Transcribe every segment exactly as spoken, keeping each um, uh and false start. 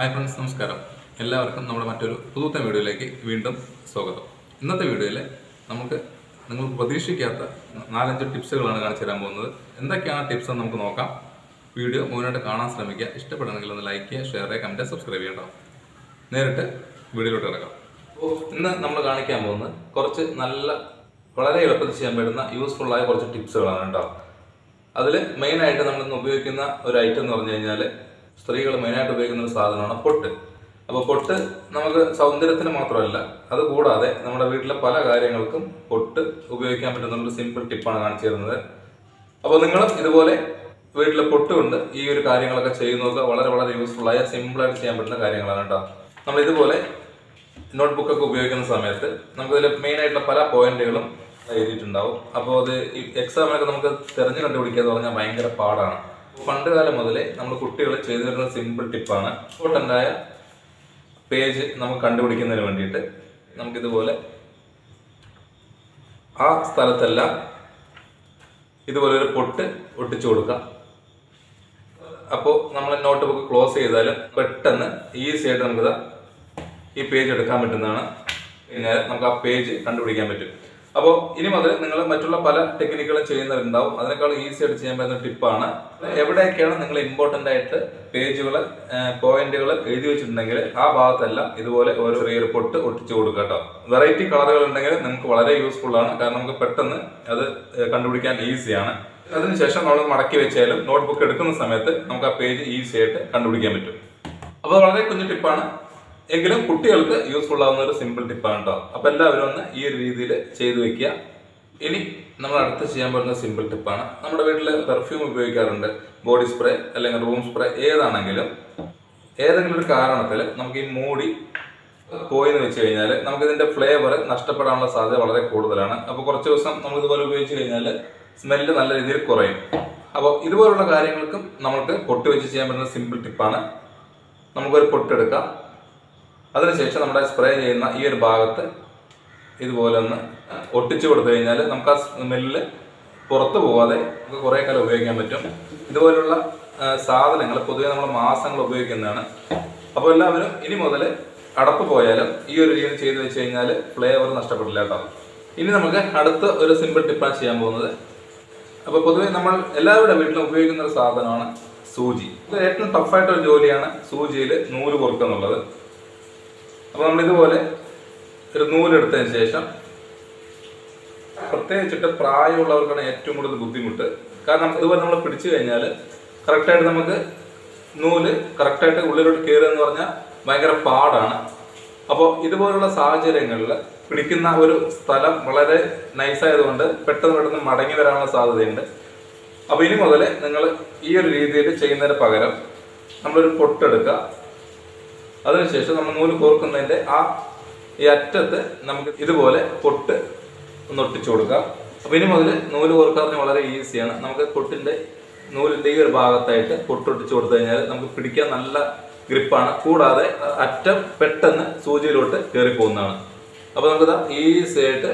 Hi friends, നമസ്കാരം. എല്ലാവർക്കും നമ്മുടെ മറ്റൊരു പുതുത്ത വീഡിയോയിലേക്ക് വീണ്ടും സ്വാഗതം. ഇന്നത്തെ വീഡിയോയിൽ നമുക്ക് നിങ്ങൾ പ്രതീക്ഷിക്കാത്ത നാലഞ്ച് ടിപ്സുകളാണ് കാണിച്ചു തരാൻ പോകുന്നത്. എന്തൊക്കെയാണ് ടിപ്സ് എന്ന് നമുക്ക് നോക്കാം. വീഡിയോ മുഴുവനായിട്ട് കാണാൻ ശ്രമിക്കുക. ഇഷ്ടപ്പെടുന്നെങ്കിൽ ഒന്ന് ലൈക്ക് ചെയ്യുക, ഷെയർ ചെയ്യുക, കമൻറ്റ്, സബ്സ്ക്രൈബ് ചെയ്യണം. നേരിട്ട് വീഡിയോയിലോട്ട് കിടക്കാം. ഇന്ന് നമ്മൾ കാണിക്കാൻ പോകുന്നത് കുറച്ച് നല്ല വളരെ എളുപ്പത്തിൽ ചെയ്യാൻ പറ്റുന്ന യൂസ്ഫുള്ളായ കുറച്ച് ടിപ്സുകളാണ് കേട്ടോ. അതിൽ മെയിനായിട്ട് നമ്മളിന്ന് ഉപയോഗിക്കുന്ന ഒരു ഐറ്റം എന്ന് പറഞ്ഞു കഴിഞ്ഞാൽ സ്ത്രീകൾ മെയിനായിട്ട് ഉപയോഗിക്കുന്ന ഒരു സാധനമാണ് പൊട്ട്. അപ്പോൾ പൊട്ട് നമുക്ക് സൗന്ദര്യത്തിന് മാത്രമല്ല, അതുകൂടാതെ നമ്മുടെ വീട്ടിലെ പല കാര്യങ്ങൾക്കും പൊട്ട് ഉപയോഗിക്കാൻ പറ്റുന്ന ഒരു സിമ്പിൾ ടിപ്പാണ് കാണിച്ചു തരുന്നത്. അപ്പോൾ നിങ്ങളും ഇതുപോലെ വീട്ടിലെ പൊട്ട് കൊണ്ട് ഈ ഒരു കാര്യങ്ങളൊക്കെ ചെയ്യുന്നതൊക്കെ വളരെ വളരെ യൂസ്ഫുള്ളായ സിമ്പിളായിട്ട് ചെയ്യാൻ പറ്റുന്ന കാര്യങ്ങളാണ് കേട്ടോ. നമ്മൾ ഇതുപോലെ നോട്ട്ബുക്കൊക്കെ ഉപയോഗിക്കുന്ന സമയത്ത് നമുക്കിതിൽ മെയിനായിട്ടുള്ള പല പോയിന്റുകളും എഴുതിയിട്ടുണ്ടാവും. അപ്പോൾ അത് ഈ എക്സാമിനൊക്കെ നമുക്ക് തിരഞ്ഞു കണ്ടുപിടിക്കുക എന്ന് പറഞ്ഞാൽ ഭയങ്കര പാടാണ്. പണ്ട് കാലം മുതലേ നമ്മൾ കുട്ടികൾ ചെയ്തു വരുന്ന സിമ്പിൾ ടിപ്പാണ്. ഇമ്പോർട്ടൻ്റായ പേജ് നമുക്ക് കണ്ടുപിടിക്കുന്നതിന് വേണ്ടിയിട്ട് നമുക്കിതുപോലെ ആ സ്ഥലത്തെല്ലാം ഇതുപോലെ ഒരു പൊട്ട് ഒട്ടിച്ചു കൊടുക്കാം. അപ്പോൾ നമ്മൾ നോട്ട് ബുക്ക് ക്ലോസ് ചെയ്താലും പെട്ടെന്ന് ഈസി ആയിട്ട് നമുക്കിത് ഈ പേജ് എടുക്കാൻ പറ്റുന്നതാണ്. പിന്നെ നമുക്ക് ആ പേജ് കണ്ടുപിടിക്കാൻ പറ്റും. അപ്പോൾ ഇനി മുതൽ നിങ്ങൾ മറ്റുള്ള പല ടെക്നിക്കുകളും ചെയ്യുന്നവരുണ്ടാവും. അതിനേക്കാൾ ഈസി ആയിട്ട് ചെയ്യാൻ പറ്റുന്ന ടിപ്പാണ്. എവിടെയൊക്കെയാണ് നിങ്ങൾ ഇമ്പോർട്ടൻ്റ് ആയിട്ട് പേജുകൾ പോയിന്റുകൾ എഴുതി വെച്ചിട്ടുണ്ടെങ്കിൽ ആ ഭാഗത്തെല്ലാം ഇതുപോലെ ഓരോ ചെറിയൊരു പൊട്ട് ഒട്ടിച്ചു കൊടുക്കുക കേട്ടോ. വെറൈറ്റി കളറുകൾ ഉണ്ടെങ്കിൽ നിങ്ങൾക്ക് വളരെ യൂസ്ഫുൾ ആണ്. കാരണം നമുക്ക് പെട്ടെന്ന് അത് കണ്ടുപിടിക്കാൻ ഈസിയാണ്. അതിനുശേഷം നമ്മൾ മടക്കി വെച്ചാലും നോട്ട്ബുക്ക് എടുക്കുന്ന സമയത്ത് നമുക്ക് ആ പേജ് ഈസി ആയിട്ട് കണ്ടുപിടിക്കാൻ പറ്റും. അപ്പോൾ വളരെ കുഞ്ഞു ടിപ്പാണ്, എങ്കിലും കുട്ടികൾക്ക് യൂസ്ഫുൾ ആവുന്ന ഒരു സിമ്പിൾ ടിപ്പാണ് കേട്ടോ. അപ്പൊ എല്ലാവരും ഒന്ന് ഈ ഒരു രീതിയിൽ ചെയ്തു വെക്കുക. ഇനി നമ്മൾ അടുത്ത് ചെയ്യാൻ പറ്റുന്ന സിമ്പിൾ ടിപ്പാണ്. നമ്മുടെ വീട്ടിൽ പെർഫ്യൂം ഉപയോഗിക്കാറുണ്ട്, ബോഡി സ്പ്രേ അല്ലെങ്കിൽ റൂം സ്പ്രേ, ഏതാണെങ്കിലും ഏതെങ്കിലും ഒരു കാരണത്തിൽ നമുക്ക് ഈ മൂടി പോയെന്ന് വെച്ച് കഴിഞ്ഞാൽ നമുക്ക് ഇതിന്റെ ഫ്ലേവർ നഷ്ടപ്പെടാനുള്ള സാധ്യത വളരെ കൂടുതലാണ്. അപ്പോൾ കുറച്ച് ദിവസം നമ്മൾ ഇതുപോലെ ഉപയോഗിച്ച് കഴിഞ്ഞാൽ സ്മെല്ല് നല്ല രീതിയിൽ കുറയും. അപ്പോൾ ഇതുപോലുള്ള കാര്യങ്ങൾക്കും നമുക്ക് പൊട്ട് വെച്ച് ചെയ്യാൻ പറ്റുന്ന സിമ്പിൾ ടിപ്പാണ്. നമുക്കൊരു പൊട്ടെടുക്കാം. അതിനുശേഷം നമ്മുടെ സ്പ്രേ ചെയ്യുന്ന ഈ ഒരു ഭാഗത്ത് ഇതുപോലെ ഒന്ന് ഒട്ടിച്ചു കൊടുത്തു കഴിഞ്ഞാൽ നമുക്ക് ആ സ്മെല്ല് പുറത്തു പോകാതെ നമുക്ക് കുറേ കാലം ഉപയോഗിക്കാൻ പറ്റും. ഇതുപോലുള്ള സാധനങ്ങൾ പൊതുവെ നമ്മൾ മാസങ്ങൾ ഉപയോഗിക്കുന്നതാണ്. അപ്പോൾ എല്ലാവരും ഇനി മുതൽ അടപ്പ് പോയാലും ഈ ഒരു രീതി ചെയ്ത് വെച്ച് കഴിഞ്ഞാൽ ഫ്ലേവർ നഷ്ടപ്പെടില്ല കേട്ടോ. ഇനി നമുക്ക് അടുത്ത ഒരു സിമ്പിൾ ടിപ്പാണ് ചെയ്യാൻ പോകുന്നത്. അപ്പോൾ പൊതുവെ നമ്മൾ എല്ലാവരുടെ വീട്ടിലും ഉപയോഗിക്കുന്ന ഒരു സാധനമാണ് സൂചി. ഇത് ഏറ്റവും ടഫായിട്ടൊരു ജോലിയാണ് സൂചിയിൽ നൂല് കോർക്കുക എന്നുള്ളത്. അപ്പോൾ നമ്മളിതുപോലെ ഒരു നൂലെടുത്തതിന് ശേഷം, പ്രത്യേകിച്ചിട്ട് പ്രായമുള്ളവർക്കാണ് ഏറ്റവും കൂടുതൽ ബുദ്ധിമുട്ട്. കാരണം ഇതുപോലെ നമ്മൾ പിടിച്ചു കഴിഞ്ഞാൽ കറക്റ്റായിട്ട് നമുക്ക് നൂല് കറക്റ്റായിട്ട് ഉള്ളിലോട്ട് കയറുക എന്ന് പറഞ്ഞാൽ ഭയങ്കര പാടാണ്. അപ്പോൾ ഇതുപോലുള്ള സാഹചര്യങ്ങളിൽ പിടിക്കുന്ന ഒരു സ്ഥലം വളരെ നൈസായതുകൊണ്ട് പെട്ടെന്ന് പെട്ടെന്ന് മടങ്ങി വരാനുള്ള സാധ്യതയുണ്ട്. അപ്പോൾ ഇനി മുതൽ നിങ്ങൾ ഈ ഒരു രീതിയിൽ ചെയ്യുന്നതിന് പകരം നമ്മളൊരു പൊട്ടെടുക്കുക. അതിനുശേഷം നമ്മൾ നൂല് കോർക്കുന്നതിൻ്റെ ആ ഈ അറ്റത്ത് നമുക്ക് ഇതുപോലെ പൊട്ട് ഒന്ന് ഒട്ടിച്ചു കൊടുക്കാം. അപ്പോൾ ഇനി മുതൽ നൂല് കോർക്കാറിന് വളരെ ഈസിയാണ്. നമുക്ക് പൊട്ടിൻ്റെ നൂലിൻ്റെ ഈ ഒരു ഭാഗത്തായിട്ട് പൊട്ടൊട്ടിച്ചു കൊടുത്തു കഴിഞ്ഞാൽ നമുക്ക് പിടിക്കാൻ നല്ല ഗ്രിപ്പാണ്. കൂടാതെ അറ്റം പെട്ടെന്ന് സൂചിയിലോട്ട് കയറി പോകുന്നതാണ്. അപ്പോൾ നമുക്കത് ഈസി ആയിട്ട്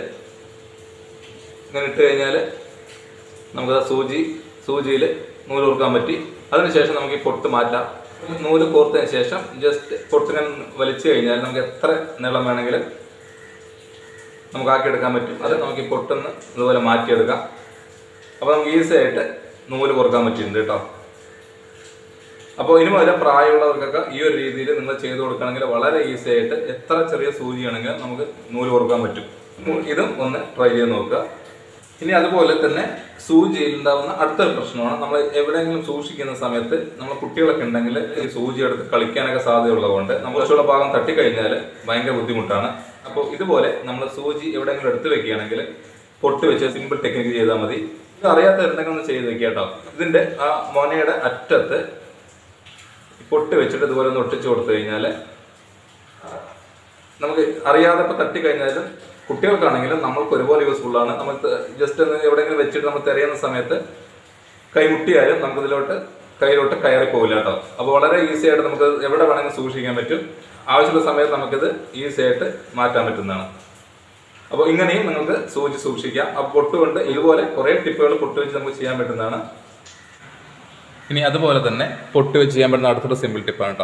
ഇങ്ങനെ ഇട്ട് കഴിഞ്ഞാൽ നമുക്കത് സൂചി സൂചിയിൽ നൂല് കോർക്കാൻ പറ്റി. അതിനുശേഷം നമുക്ക് ഈ പൊട്ട് മാറ്റാം. നൂല് കോർത്തതിന് ശേഷം ജസ്റ്റ് പൊട്ടിനെ വലിച്ചു കഴിഞ്ഞാൽ നമുക്ക് എത്ര നീളം വേണമെങ്കിലും നമുക്ക് ആക്കിയെടുക്കാൻ പറ്റും. അത് നമുക്ക് ഈ പൊട്ടൊന്ന് ഇതുപോലെ മാറ്റിയെടുക്കാം. അപ്പോൾ നമുക്ക് ഈസി ആയിട്ട് നൂല് കോർക്കാൻ പറ്റിയിട്ടുണ്ട് കേട്ടോ. അപ്പോൾ ഇനി മുതൽ പ്രായമുള്ളവർക്കൊക്കെ ഈ ഒരു രീതിയിൽ നിങ്ങൾ ചെയ്ത് കൊടുക്കുകയാണെങ്കിൽ വളരെ ഈസി ആയിട്ട് എത്ര ചെറിയ സൂചിയാണെങ്കിലും നമുക്ക് നൂല് കോർക്കാൻ പറ്റും. ഇതും ഒന്ന് ട്രൈ ചെയ്ത് നോക്കുക. ഇനി അതുപോലെ തന്നെ സൂചിയിൽ ഉണ്ടാകുന്ന അടുത്തൊരു പ്രശ്നമാണ്, നമ്മൾ എവിടെയെങ്കിലും സൂക്ഷിക്കുന്ന സമയത്ത് നമ്മൾ കുട്ടികളൊക്കെ ഉണ്ടെങ്കിൽ ഈ സൂചി എടുത്ത് കളിക്കാനൊക്കെ സാധ്യതയുള്ളതുകൊണ്ട് നമ്മൾ കുറച്ചുള്ള ഭാഗം തട്ടിക്കഴിഞ്ഞാൽ ഭയങ്കര ബുദ്ധിമുട്ടാണ്. അപ്പോൾ ഇതുപോലെ നമ്മൾ സൂചി എവിടെയെങ്കിലും എടുത്ത് വെക്കുകയാണെങ്കിൽ പൊട്ട് വെച്ച് സിമ്പിൾ ടെക്നിക്ക് ചെയ്താൽ മതി. ഇത് അറിയാത്തവരുണ്ടെങ്കിൽ ഒന്ന് ചെയ്ത് വെക്കുക കേട്ടോ. ഇതിൻ്റെ ആ മൊനയുടെ അറ്റത്ത് പൊട്ട് വെച്ചിട്ട് ഇതുപോലെ ഒന്ന് ഒട്ടിച്ചു കൊടുത്തു കഴിഞ്ഞാൽ നമുക്ക് അറിയാതെ ഇപ്പോൾ തട്ടിക്കഴിഞ്ഞാലും കുട്ടികൾക്കാണെങ്കിലും നമ്മൾക്ക് ഒരുപോലെ യൂസ്ഫുള്ളാണ്. നമുക്ക് ജസ്റ്റ് ഒന്ന് എവിടെയെങ്കിലും വെച്ചിട്ട് നമ്മൾ തിരയുന്ന സമയത്ത് കൈമുട്ടിയാലും നമുക്കിതിലോട്ട് കയ്യിലോട്ട് കയറി പോകില്ല കേട്ടോ. അപ്പോൾ വളരെ ഈസി ആയിട്ട് നമുക്ക് എവിടെ വേണമെങ്കിലും സൂക്ഷിക്കാൻ പറ്റും. ആവശ്യമുള്ള സമയത്ത് നമുക്കിത് ഈസി ആയിട്ട് മാറ്റാൻ പറ്റുന്നതാണ്. അപ്പോൾ ഇങ്ങനെയും നിങ്ങൾക്ക് സൂചി സൂക്ഷിക്കാം. അപ്പോൾ പൊട്ടുകൊണ്ട് ഇതുപോലെ കുറേ ടിപ്പുകൾ പൊട്ട് വെച്ച് നമുക്ക് ചെയ്യാൻ പറ്റുന്നതാണ്. ഇനി അതുപോലെ തന്നെ പൊട്ട് വെച്ച് ചെയ്യാൻ പറ്റുന്ന അടുത്തൊരു സിമ്പിൾ ടിപ്പാണ് കേട്ടോ.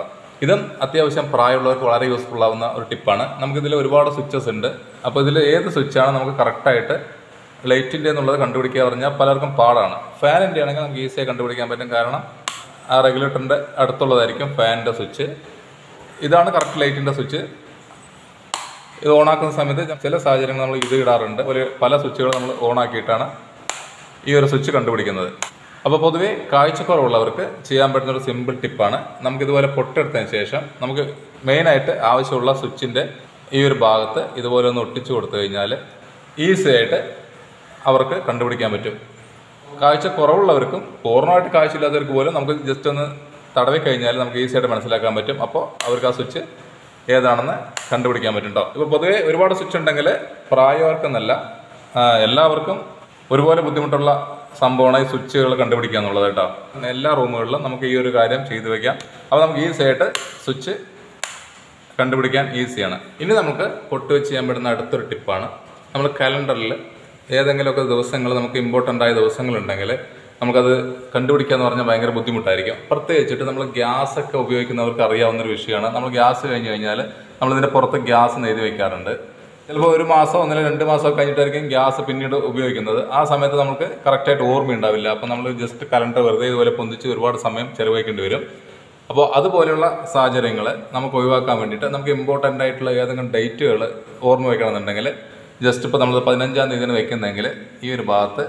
ഇതും അത്യാവശ്യം പ്രായമുള്ളവർക്ക് വളരെ യൂസ്ഫുൾ ആവുന്ന ഒരു ടിപ്പാണ്. നമുക്കിതിൽ ഒരുപാട് സ്വിച്ചസ് ഉണ്ട്. അപ്പോൾ ഇതിൽ ഏത് സ്വിച്ചാണ് നമുക്ക് കറക്റ്റായിട്ട് ലൈറ്റിൻ്റെ എന്നുള്ളത് കണ്ടുപിടിക്കുക പറഞ്ഞാൽ പലർക്കും പാടാണ്. ഫാനിൻ്റെ ആണെങ്കിൽ നമുക്ക് ഈസിയായി കണ്ടുപിടിക്കാൻ പറ്റും. കാരണം ആ റെഗുലേറ്ററിൻ്റെ അടുത്തുള്ളതായിരിക്കും ഫാനിൻ്റെ സ്വിച്ച്. ഇതാണ് കറക്റ്റ് ലൈറ്റിൻ്റെ സ്വിച്ച്. ഇത് ഓണാക്കുന്ന സമയത്ത് ചില സാഹചര്യങ്ങൾ നമ്മൾ ഇത് ഇടാറുണ്ട്. ഒരു പല സ്വിച്ചുകൾ നമ്മൾ ഓണാക്കിയിട്ടാണ് ഈ ഒരു സ്വിച്ച് കണ്ടുപിടിക്കുന്നത്. അപ്പോൾ പൊതുവേ കാഴ്ചക്കുറവുള്ളവർക്ക് ചെയ്യാൻ പറ്റുന്ന ഒരു സിമ്പിൾ ടിപ്പാണ്. നമുക്കിതുപോലെ പൊട്ടെടുത്തതിന് ശേഷം നമുക്ക് മെയിനായിട്ട് ആവശ്യമുള്ള സ്വിച്ചിൻ്റെ ഈ ഒരു ഭാഗത്ത് ഇതുപോലെ ഒന്ന് ഒട്ടിച്ചു കൊടുത്തു കഴിഞ്ഞാൽ ഈസി ആയിട്ട് അവർക്ക് കണ്ടുപിടിക്കാൻ പറ്റും. കാഴ്ച കുറവുള്ളവർക്കും പൂർണ്ണമായിട്ട് കാഴ്ചയില്ലാത്തവർക്ക് പോലും നമുക്ക് ജസ്റ്റ് ഒന്ന് തടവി കഴിഞ്ഞാൽ നമുക്ക് ഈസി ആയിട്ട് മനസ്സിലാക്കാൻ പറ്റും. അപ്പോൾ അവർക്ക് ആ സ്വിച്ച് ഏതാണെന്ന് കണ്ടുപിടിക്കാൻ പറ്റും കേട്ടോ. ഇപ്പോൾ പൊതുവേ ഒരുപാട് സ്വിച്ച് ഉണ്ടെങ്കിൽ പ്രായവർക്കെന്നല്ല എല്ലാവർക്കും ഒരുപോലെ ബുദ്ധിമുട്ടുള്ള സംഭവമാണ് ഈ സ്വിച്ചുകൾ കണ്ടുപിടിക്കുക എന്നുള്ളത് കേട്ടോ. എല്ലാ റൂമുകളിലും നമുക്ക് ഈ ഒരു കാര്യം ചെയ്തു വയ്ക്കാം. അപ്പോൾ നമുക്ക് ഈസി ആയിട്ട് സ്വിച്ച് കണ്ടുപിടിക്കാൻ ഈസിയാണ്. ഇനി നമുക്ക് പൊട്ട് വെച്ച് ചെയ്യാൻ പറ്റുന്ന അടുത്തൊരു ടിപ്പാണ്. നമ്മൾ കലണ്ടറിൽ ഏതെങ്കിലുമൊക്കെ ദിവസങ്ങൾ നമുക്ക് ഇമ്പോർട്ടൻ്റ് ആയ ദിവസങ്ങളുണ്ടെങ്കിൽ നമുക്കത് കണ്ടുപിടിക്കുക എന്ന് പറഞ്ഞാൽ ഭയങ്കര ബുദ്ധിമുട്ടായിരിക്കും. പ്രത്യേകിച്ചിട്ട് നമ്മൾ ഗ്യാസൊക്കെ ഉപയോഗിക്കുന്നവർക്ക് അറിയാവുന്നൊരു വിഷയമാണ്. നമ്മൾ ഗ്യാസ് കഴിഞ്ഞ് കഴിഞ്ഞാൽ നമ്മളിതിൻ്റെ പുറത്ത് ഗ്യാസ് നെയ്ത് വയ്ക്കാറുണ്ട്. ചിലപ്പോൾ ഒരു മാസം ഒന്നല്ല രണ്ട് മാസമൊക്കെ കഴിഞ്ഞിട്ടായിരിക്കും ഗ്യാസ് പിന്നീട് ഉപയോഗിക്കുന്നത്. ആ സമയത്ത് നമുക്ക് കറക്റ്റായിട്ട് ഓർമ്മയുണ്ടാവില്ല. അപ്പോൾ നമ്മൾ ജസ്റ്റ് കലണ്ടർ വെറുതെ ഇതുപോലെ പൊന്തിച്ച് ഒരുപാട് സമയം ചിലവഴിക്കേണ്ടി വരും. അപ്പോൾ അതുപോലെയുള്ള സാഹചര്യങ്ങൾ നമുക്ക് ഒഴിവാക്കാൻ വേണ്ടിയിട്ട് നമുക്ക് ഇമ്പോർട്ടൻ്റ് ആയിട്ടുള്ള ഏതെങ്കിലും ഡേറ്റുകൾ ഓർമ്മ വയ്ക്കണമെന്നുണ്ടെങ്കിൽ ജസ്റ്റ് ഇപ്പോൾ നമ്മൾ പതിനഞ്ചാം തീയതിന് വയ്ക്കുന്നതെങ്കിൽ ഈ ഒരു ഭാഗത്ത്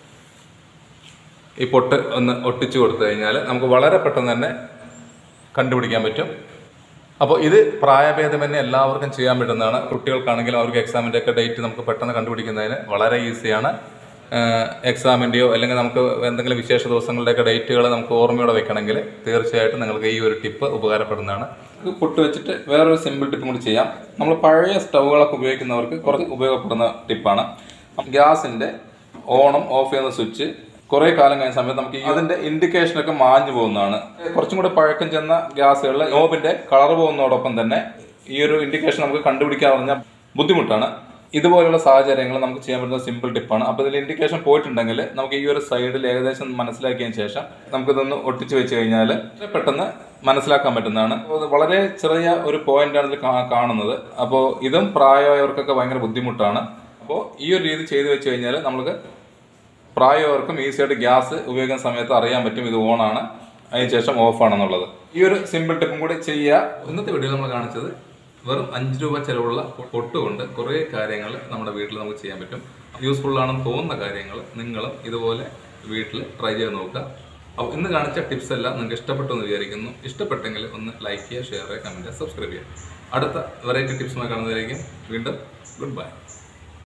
ഈ പൊട്ട് ഒന്ന് ഒട്ടിച്ചു കൊടുത്തു കഴിഞ്ഞാൽ നമുക്ക് വളരെ പെട്ടെന്ന് തന്നെ കണ്ടുപിടിക്കാൻ പറ്റും. അപ്പോൾ ഇത് പ്രായഭേദമന്യേ എല്ലാവർക്കും ചെയ്യാൻ പറ്റുന്നതാണ്. കുട്ടികൾക്കാണെങ്കിലും അവർക്ക് എക്സാമിൻ്റെ ഒക്കെ ഡേറ്റ് നമുക്ക് പെട്ടെന്ന് കണ്ടുപിടിക്കുന്നതിന് വളരെ ഈസിയാണ്. എക്സാമിൻ്റെയോ അല്ലെങ്കിൽ നമുക്ക് എന്തെങ്കിലും വിശേഷ ദിവസങ്ങളുടെയൊക്കെ ഡേറ്റുകൾ നമുക്ക് ഓർമ്മയോടെ വെക്കണമെങ്കിൽ തീർച്ചയായിട്ടും നിങ്ങൾക്ക് ഈ ഒരു ടിപ്പ് ഉപകാരപ്പെടുന്നതാണ്. ഇത് പൊട്ട് വെച്ചിട്ട് വേറൊരു സിമ്പിൾ ടിപ്പും കൂടി ചെയ്യാം. നമ്മൾ പഴയ സ്റ്റൗകളൊക്കെ ഉപയോഗിക്കുന്നവർക്ക് കുറച്ച് ഉപയോഗപ്പെടുന്ന ടിപ്പാണ്. ഗ്യാസിൻ്റെ ഓണും ഓഫ് ചെയ്യുന്ന സ്വിച്ച് കുറേ കാലം കഴിഞ്ഞ സമയത്ത് നമുക്ക് അതിൻ്റെ ഇൻഡിക്കേഷനൊക്കെ മാഞ്ഞു പോകുന്നതാണ്. കുറച്ചും കൂടെ പഴക്കം ചെന്ന ഗ്യാസുകളിൽ നോബിൻ്റെ കളർ പോകുന്നതോടൊപ്പം തന്നെ ഈ ഒരു ഇൻഡിക്കേഷൻ നമുക്ക് കണ്ടുപിടിക്കാൻ പറഞ്ഞാൽ ബുദ്ധിമുട്ടാണ്. ഇതുപോലുള്ള സാഹചര്യങ്ങൾ നമുക്ക് ചെയ്യാൻ പറ്റുന്ന സിമ്പിൾ ടിപ്പാണ്. അപ്പോൾ ഇതിൽ ഇൻഡിക്കേഷൻ പോയിട്ടുണ്ടെങ്കിൽ നമുക്ക് ഈ ഒരു സൈഡിൽ ഏകദേശം മനസ്സിലാക്കിയതിന് ശേഷം നമുക്കിതൊന്ന് ഒട്ടിച്ച് വെച്ച് കഴിഞ്ഞാൽ പെട്ടെന്ന് മനസ്സിലാക്കാൻ പറ്റുന്നതാണ്. വളരെ ചെറിയ ഒരു പോയിന്റാണ് ഇതിൽ കാണുന്നത്. അപ്പോൾ ഇതും പ്രായമായവർക്കൊക്കെ ഭയങ്കര ബുദ്ധിമുട്ടാണ്. അപ്പോൾ ഈ ഒരു രീതി ചെയ്ത് വെച്ച് കഴിഞ്ഞാൽ നമുക്ക് പ്രായവർക്കും ഈസിയായിട്ട് ഗ്യാസ് ഉപയോഗിക്കുന്ന സമയത്ത് അറിയാൻ പറ്റും ഇത് ഓണാണ്, അതിനുശേഷം ഓഫാണെന്നുള്ളത്. ഈ ഒരു സിമ്പിൾ ടിപ്പും കൂടി ചെയ്യുക. ഇന്നത്തെ വീഡിയോയിൽ നമ്മൾ കാണിച്ചത് വെറും അഞ്ച് രൂപ ചിലവുള്ള പൊട്ടുകൊണ്ട് കുറേ കാര്യങ്ങൾ നമ്മുടെ വീട്ടിൽ നമുക്ക് ചെയ്യാൻ പറ്റും. യൂസ്ഫുൾ ആണെന്ന് തോന്നുന്ന കാര്യങ്ങൾ നിങ്ങളും ഇതുപോലെ വീട്ടിൽ ട്രൈ ചെയ്ത് നോക്കുക. അപ്പോൾ ഇന്ന് കാണിച്ച ടിപ്സ് എല്ലാം നിങ്ങൾക്ക് ഇഷ്ടപ്പെട്ടു എന്ന് വിചാരിക്കുന്നു. ഇഷ്ടപ്പെട്ടെങ്കിൽ ഒന്ന് ലൈക്ക് ചെയ്യുക, ഷെയർ ചെയ്യുക, കമൻറ്റ് ചെയ്യുക, സബ്സ്ക്രൈബ് ചെയ്യുക. അടുത്ത വെറൈറ്റി ടിപ്സുമായി കാണുന്നതായിരിക്കും. വീണ്ടും ഗുഡ് ബൈ.